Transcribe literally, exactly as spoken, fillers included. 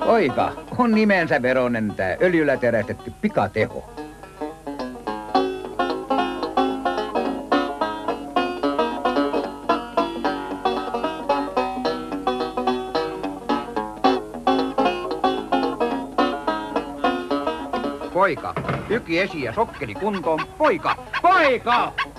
Poika on nimensä veronen tää öljyllä terästetty pikateho. Poika, tyki esi ja sokkeli kuntoon. Poika, poika!